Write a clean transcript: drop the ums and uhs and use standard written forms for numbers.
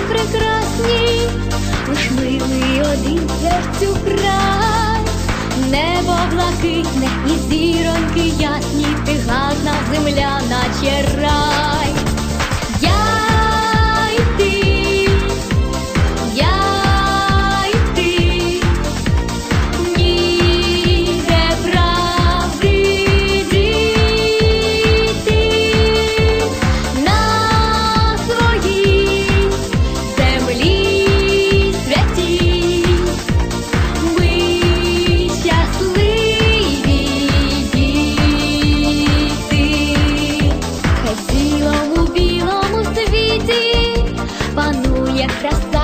прекрасні, лиш милий один серцю край. Небо блакитне і зіроньки ясні, ти гарна земля, наче рай. Я й ти, ніде правди діти, на своїй землі святій. Ми щасливі діти, хай в білому світі панує краса.